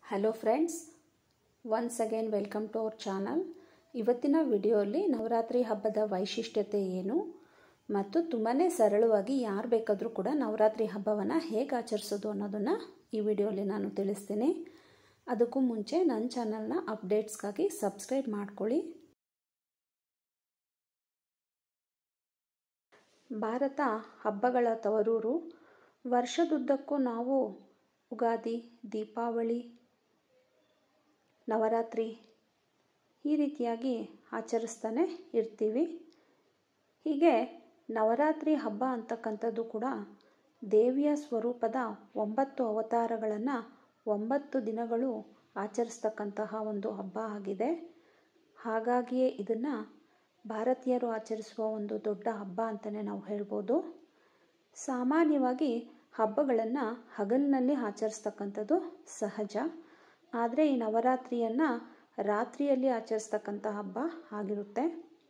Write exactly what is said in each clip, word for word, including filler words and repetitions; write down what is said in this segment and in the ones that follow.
Hello friends, once again welcome to our channel. ಇವತ್ತಿನ ವಿಡಿಯೋಲಿ ನವರಾತ್ರಿ ಹಬ್ಬದ ವೈಶಿಷ್ಟ್ಯತೆ ಏನು ಮತ್ತು ತುಂಬಾ ಸರಳವಾಗಿ ಯಾರು ಬೇಕಾದರೂ ಕೂಡ ನವರಾತ್ರಿ ಹಬ್ಬವನ್ನು ಹೇಗೆ ಆಚರಿಸೋದು ಅನ್ನೋದನ್ನು ಈ ವಿಡಿಯೋಲಿ ನಾನು ತಿಳಿಸ್ತೀನಿ. ಅದಕ್ಕೂ ಮುಂಚೆ ನನ್ನ ಚಾನಲ್ನ ಅಪ್ಡೇಟ್ಸ್ಗಾಗಿ ಸಬ್ಸ್ಕ್ರೈಬ್ ಮಾಡ್ಕೊಳ್ಳಿ. ಭಾರತ ಹಬ್ಬಗಳ ತವರೂರು. ವರ್ಷದುದ್ದಕ್ಕೂ ನಾವು ಉಗಾದಿ, ದೀಪಾವಳಿ, ನವರಾತ್ರಿ ಈ ರೀತಿಯಾಗಿ ಆಚರಿಸ್ತಾನೆ ಇರ್ತೀವಿ. ಹೀಗೆ ನವರಾತ್ರಿ ಹಬ್ಬ ಅಂತಕ್ಕಂಥದ್ದು ಕೂಡ ದೇವಿಯ ಸ್ವರೂಪದ ಒಂಬತ್ತು ಅವತಾರಗಳನ್ನು ಒಂಬತ್ತು ದಿನಗಳು ಆಚರಿಸ್ತಕ್ಕಂತಹ ಒಂದು ಹಬ್ಬ ಆಗಿದೆ. ಹಾಗಾಗಿಯೇ ಇದನ್ನು ಭಾರತೀಯರು ಆಚರಿಸುವ ಒಂದು ದೊಡ್ಡ ಹಬ್ಬ ಅಂತಲೇ ನಾವು ಹೇಳ್ಬೋದು. ಸಾಮಾನ್ಯವಾಗಿ ಹಬ್ಬಗಳನ್ನು ಹಗಲಿನಲ್ಲಿ ಆಚರಿಸ್ತಕ್ಕಂಥದ್ದು ಸಹಜ. ಆದರೆ ಈ ನವರಾತ್ರಿಯನ್ನು ರಾತ್ರಿಯಲ್ಲಿ ಆಚರಿಸ್ತಕ್ಕಂಥ ಹಬ್ಬ ಆಗಿರುತ್ತೆ.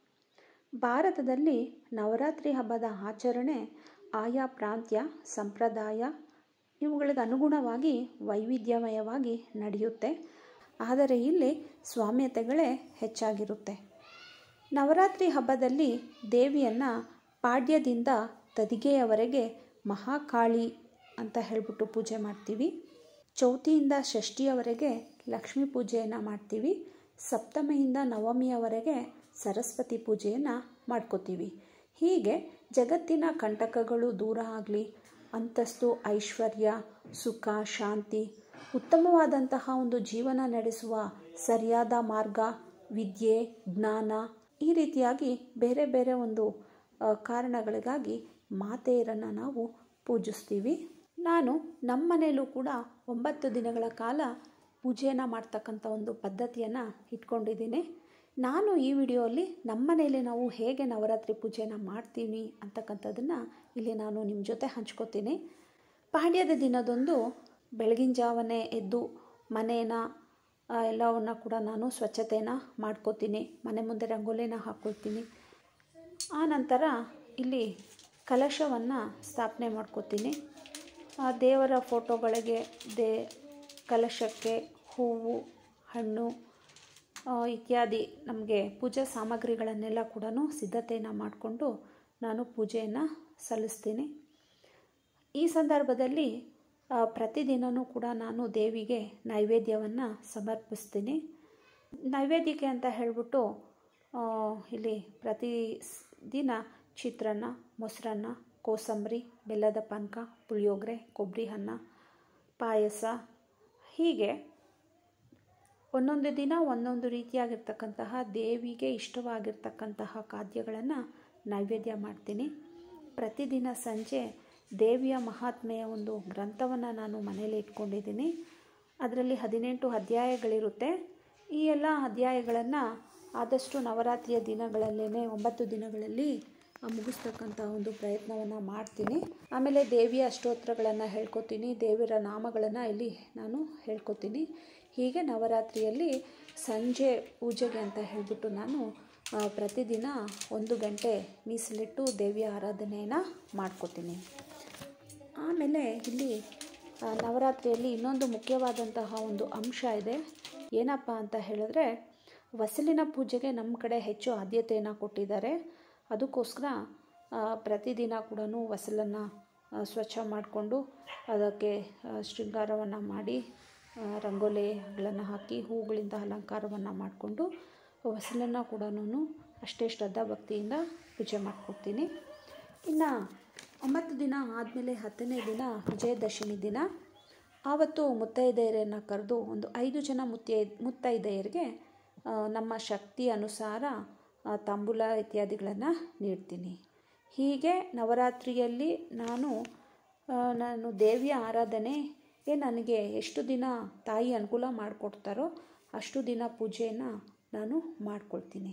ಭಾರತದಲ್ಲಿ ನವರಾತ್ರಿ ಹಬ್ಬದ ಆಚರಣೆ ಆಯಾ ಪ್ರಾಂತ್ಯ, ಸಂಪ್ರದಾಯ ಇವುಗಳಿಗೆ ಅನುಗುಣವಾಗಿ ವೈವಿಧ್ಯಮಯವಾಗಿ ನಡೆಯುತ್ತೆ. ಆದರೆ ಇಲ್ಲಿ ಸ್ವಾಮ್ಯತೆಗಳೇ ಹೆಚ್ಚಾಗಿರುತ್ತೆ. ನವರಾತ್ರಿ ಹಬ್ಬದಲ್ಲಿ ದೇವಿಯನ್ನು ಪಾಡ್ಯದಿಂದ ತದಿಗೆಯವರೆಗೆ ಮಹಾಕಾಳಿ ಅಂತ ಹೇಳ್ಬಿಟ್ಟು ಪೂಜೆ ಮಾಡ್ತೀವಿ. ಚೌತಿಯಿಂದ ಷಷ್ಠಿಯವರೆಗೆ ಲಕ್ಷ್ಮೀ ಪೂಜೆಯನ್ನು ಮಾಡ್ತೀವಿ. ಸಪ್ತಮಿಯಿಂದ ನವಮಿಯವರೆಗೆ ಸರಸ್ವತಿ ಪೂಜೆಯನ್ನು ಮಾಡ್ಕೋತೀವಿ. ಹೀಗೆ ಜಗತ್ತಿನ ಕಂಟಕಗಳು ದೂರ ಆಗಲಿ, ಅಂತಸ್ತು, ಐಶ್ವರ್ಯ, ಸುಖ, ಶಾಂತಿ, ಉತ್ತಮವಾದಂತಹ ಒಂದು ಜೀವನ ನಡೆಸುವ ಸರಿಯಾದ ಮಾರ್ಗ, ವಿದ್ಯೆ, ಜ್ಞಾನ ಈ ರೀತಿಯಾಗಿ ಬೇರೆ ಬೇರೆ ಒಂದು ಕಾರಣಗಳಿಗಾಗಿ ಮಾತೆಯರನ್ನು ನಾವು ಪೂಜಿಸ್ತೀವಿ. ನಾನು ನಮ್ಮ ಮನೆಯಲ್ಲೂ ಕೂಡ ಒಂಬತ್ತು ದಿನಗಳ ಕಾಲ ಪೂಜೆಯನ್ನು ಮಾಡ್ತಕ್ಕಂಥ ಒಂದು ಪದ್ಧತಿಯನ್ನು ಇಟ್ಕೊಂಡಿದ್ದೀನಿ. ನಾನು ಈ ವಿಡಿಯೋಲ್ಲಿ ನಮ್ಮ ಮನೆಯಲ್ಲಿ ನಾವು ಹೇಗೆ ನವರಾತ್ರಿ ಪೂಜೆಯನ್ನು ಮಾಡ್ತೀವಿ ಅಂತಕ್ಕಂಥದ್ದನ್ನು ಇಲ್ಲಿ ನಾನು ನಿಮ್ಮ ಜೊತೆ ಹಂಚ್ಕೋತೀನಿ. ಪಾಡ್ಯದ ದಿನದಂದು ಬೆಳಗಿನ ಜಾವನೇ ಎದ್ದು ಮನೇನ ಎಲ್ಲವನ್ನು ಕೂಡ ನಾನು ಸ್ವಚ್ಛತೆಯನ್ನು ಮಾಡ್ಕೋತೀನಿ. ಮನೆ ಮುಂದೆ ರಂಗೋಲಿನ ಹಾಕ್ಕೊಳ್ತೀನಿ. ಆ ನಂತರ ಇಲ್ಲಿ ಕಲಶವನ್ನು ಸ್ಥಾಪನೆ ಮಾಡ್ಕೋತೀನಿ. ದೇವರ ಫೋಟೋಗಳಿಗೆ, ದೇ ಕಲಶಕ್ಕೆ ಹೂವು, ಹಣ್ಣು ಇತ್ಯಾದಿ ನಮಗೆ ಪೂಜಾ ಸಾಮಗ್ರಿಗಳನ್ನೆಲ್ಲ ಕೂಡ ಸಿದ್ಧತೆಯನ್ನು ಮಾಡಿಕೊಂಡು ನಾನು ಪೂಜೆಯನ್ನು ಸಲ್ಲಿಸ್ತೀನಿ. ಈ ಸಂದರ್ಭದಲ್ಲಿ ಪ್ರತಿದಿನವೂ ಕೂಡ ನಾನು ದೇವಿಗೆ ನೈವೇದ್ಯವನ್ನು ಸಮರ್ಪಿಸ್ತೀನಿ. ನೈವೇದ್ಯಕ್ಕೆ ಅಂತ ಹೇಳಿಬಿಟ್ಟು ಇಲ್ಲಿ ಪ್ರತಿ ದಿನ ಚಿತ್ರಾನ್ನ, ಮೊಸರನ್ನ, ಕೋಸಂಬರಿ, ಬೆಲ್ಲದ ಪಾನಕ, ಪುಳಿಯೋಗರೆ, ಕೊಬ್ಬರಿ ಅನ್ನ, ಪಾಯಸ ಹೀಗೆ ಒಂದೊಂದು ದಿನ ಒಂದೊಂದು ರೀತಿಯಾಗಿರ್ತಕ್ಕಂತಹ ದೇವಿಗೆ ಇಷ್ಟವಾಗಿರ್ತಕ್ಕಂತಹ ಖಾದ್ಯಗಳನ್ನು ನೈವೇದ್ಯ ಮಾಡ್ತೀನಿ. ಪ್ರತಿದಿನ ಸಂಜೆ ದೇವಿಯ ಮಹಾತ್ಮೆಯ ಒಂದು ಗ್ರಂಥವನ್ನು ನಾನು ಮನೆಯಲ್ಲಿ ಇಟ್ಕೊಂಡಿದ್ದೀನಿ. ಅದರಲ್ಲಿ ಹದಿನೆಂಟು ಅಧ್ಯಾಯಗಳಿರುತ್ತೆ. ಈ ಎಲ್ಲ ಅಧ್ಯಾಯಗಳನ್ನು ಆದಷ್ಟು ನವರಾತ್ರಿಯ ದಿನಗಳಲ್ಲೇ ಒಂಬತ್ತು ದಿನಗಳಲ್ಲಿ ಮುಗಿಸ್ತಕ್ಕಂಥ ಒಂದು ಪ್ರಯತ್ನವನ್ನು ಮಾಡ್ತೀನಿ. ಆಮೇಲೆ ದೇವಿಯ ಅಷ್ಟೋತ್ತರಗಳನ್ನು ಹೇಳ್ಕೊತೀನಿ. ದೇವರ ನಾಮಗಳನ್ನು ಇಲ್ಲಿ ನಾನು ಹೇಳ್ಕೊತೀನಿ. ಹೀಗೆ ನವರಾತ್ರಿಯಲ್ಲಿ ಸಂಜೆ ಪೂಜೆಗೆ ಅಂತ ಹೇಳಿಬಿಟ್ಟು ನಾನು ಪ್ರತಿದಿನ ಒಂದು ಗಂಟೆ ಮೀಸಲಿಟ್ಟು ದೇವಿಯ ಆರಾಧನೆಯನ್ನು ಮಾಡ್ಕೋತೀನಿ. ಆಮೇಲೆ ಇಲ್ಲಿ ನವರಾತ್ರಿಯಲ್ಲಿ ಇನ್ನೊಂದು ಮುಖ್ಯವಾದಂತಹ ಒಂದು ಅಂಶ ಇದೆ. ಏನಪ್ಪ ಅಂತ ಹೇಳಿದ್ರೆ, ಹೊಸಲಿನ ಪೂಜೆಗೆ ನಮ್ಮ ಕಡೆ ಹೆಚ್ಚು ಆದ್ಯತೆಯನ್ನು ಕೊಟ್ಟಿದ್ದಾರೆ. ಅದಕ್ಕೋಸ್ಕರ ಪ್ರತಿದಿನ ಕೂಡ ಹೊಸಲನ್ನು ಸ್ವಚ್ಛ ಮಾಡಿಕೊಂಡು ಅದಕ್ಕೆ ಶೃಂಗಾರವನ್ನು ಮಾಡಿ ರಂಗೋಲಿಗಳನ್ನು ಹಾಕಿ ಹೂಗಳಿಂದ ಅಲಂಕಾರವನ್ನು ಮಾಡಿಕೊಂಡು ಹೊಸಲನ್ನು ಕೂಡ ಅಷ್ಟೇ ಶ್ರದ್ಧಾ ಭಕ್ತಿಯಿಂದ ಪೂಜೆ ಮಾಡ್ಕೊಡ್ತೀನಿ. ಇನ್ನು ಒಂಬತ್ತು ದಿನ ಆದಮೇಲೆ ಹತ್ತನೇ ದಿನ ವಿಜಯದಶಮಿ ದಿನ. ಆವತ್ತು ಮುತ್ತೈದೆಯರನ್ನು ಕರೆದು ಒಂದು ಐದು ಜನ ಮುತ್ತೈ ಮುತ್ತೈದೆಯರಿಗೆ ನಮ್ಮ ಶಕ್ತಿ ಅನುಸಾರ ತಾಂಬೂಲ ಇತ್ಯಾದಿಗಳನ್ನು ನೀಡ್ತೀನಿ. ಹೀಗೆ ನವರಾತ್ರಿಯಲ್ಲಿ ನಾನು ನಾನು ದೇವಿಯ ಆರಾಧನೆ ನನಗೆ ಎಷ್ಟು ದಿನ ತಾಯಿ ಅನುಕೂಲ ಮಾಡಿಕೊಡ್ತಾರೋ ಅಷ್ಟು ದಿನ ಪೂಜೆಯನ್ನು ನಾನು ಮಾಡ್ಕೊಳ್ತೀನಿ.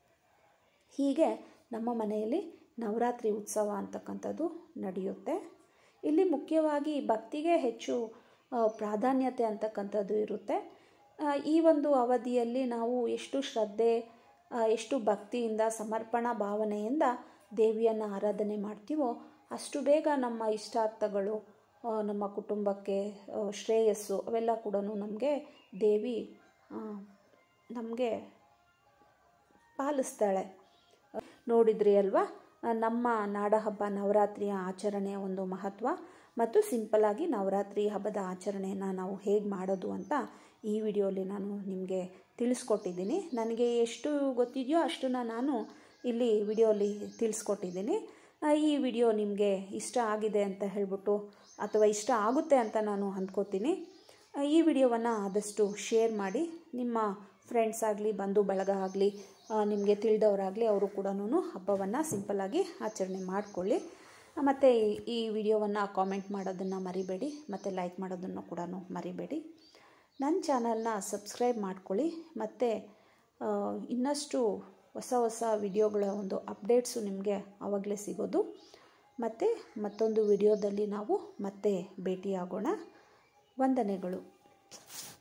ಹೀಗೆ ನಮ್ಮ ಮನೆಯಲ್ಲಿ ನವರಾತ್ರಿ ಉತ್ಸವ ಅಂತಕ್ಕಂಥದ್ದು ನಡೆಯುತ್ತೆ. ಇಲ್ಲಿ ಮುಖ್ಯವಾಗಿ ಭಕ್ತಿಗೆ ಹೆಚ್ಚು ಪ್ರಾಧಾನ್ಯತೆ ಅಂತಕ್ಕಂಥದ್ದು ಇರುತ್ತೆ. ಈ ಒಂದು ಅವಧಿಯಲ್ಲಿ ನಾವು ಎಷ್ಟು ಶ್ರದ್ಧೆ, ಎಷ್ಟು ಭಕ್ತಿಯಿಂದ, ಸಮರ್ಪಣಾ ಭಾವನೆಯಿಂದ ದೇವಿಯನ್ನು ಆರಾಧನೆ ಮಾಡ್ತೀವೋ ಅಷ್ಟು ಬೇಗ ನಮ್ಮ ಇಷ್ಟಾರ್ಥಗಳು ನಮ್ಮ ಕುಟುಂಬಕ್ಕೆ ಶ್ರೇಯಸ್ಸು ಅವೆಲ್ಲ ಕೂಡ ನಮಗೆ ದೇವಿ ನಮಗೆ ಪಾಲಿಸ್ತಾಳೆ. ನೋಡಿದ್ರಿ ಅಲ್ವಾ ನಮ್ಮ ನಾಡಹಬ್ಬ ನವರಾತ್ರಿಯ ಆಚರಣೆಯ ಒಂದು ಮಹತ್ವ ಮತ್ತು ಸಿಂಪಲ್ಲಾಗಿ ನವರಾತ್ರಿ ಹಬ್ಬದ ಆಚರಣೆಯನ್ನು ನಾವು ಹೇಗೆ ಮಾಡೋದು ಅಂತ ಈ ವಿಡಿಯೋಲಿ ನಾನು ನಿಮಗೆ ತಿಳಿಸ್ಕೊಟ್ಟಿದ್ದೀನಿ. ನನಗೆ ಎಷ್ಟು ಗೊತ್ತಿದೆಯೋ ಅಷ್ಟನ್ನು ನಾನು ಇಲ್ಲಿ ವಿಡಿಯೋಲಿ ತಿಳಿಸ್ಕೊಟ್ಟಿದ್ದೀನಿ. ಈ ವಿಡಿಯೋ ನಿಮಗೆ ಇಷ್ಟ ಆಗಿದೆ ಅಂತ ಹೇಳ್ಬಿಟ್ಟು ಅಥವಾ ಇಷ್ಟ ಆಗುತ್ತೆ ಅಂತ ನಾನು ಅಂದ್ಕೋತೀನಿ. ಈ ವಿಡಿಯೋವನ್ನು ಆದಷ್ಟು ಶೇರ್ ಮಾಡಿ, ನಿಮ್ಮ ಫ್ರೆಂಡ್ಸ್ ಆಗಲಿ ಬಂಧು ಬಳಗ ಆಗಲಿ ನಿಮಗೆ ತಿಳಿದವರಾಗಲಿ ಅವರು ಕೂಡ ಹಬ್ಬವನ್ನು ಸಿಂಪಲ್ಲಾಗಿ ಆಚರಣೆ ಮಾಡಿಕೊಳ್ಳಿ. ಮತ್ತು ಈ ವಿಡಿಯೋವನ್ನು ಕಾಮೆಂಟ್ ಮಾಡೋದನ್ನು ಮರಿಬೇಡಿ, ಮತ್ತು ಲೈಕ್ ಮಾಡೋದನ್ನು ಕೂಡ ಮರಿಬೇಡಿ. ನನ್ನ ಚಾನಲ್ನ ಸಬ್ಸ್ಕ್ರೈಬ್ ಮಾಡ್ಕೊಳ್ಳಿ. ಮತ್ತು ಇನ್ನಷ್ಟು ಹೊಸ ಹೊಸ ವಿಡಿಯೋಗಳ ಒಂದು ಅಪ್ಡೇಟ್ಸು ನಿಮಗೆ ಆವಾಗಲೇ ಸಿಗೋದು. ಮತ್ತು ಮತ್ತೊಂದು ವಿಡಿಯೋದಲ್ಲಿ ನಾವು ಮತ್ತೆ ಭೇಟಿಯಾಗೋಣ. ವಂದನೆಗಳು.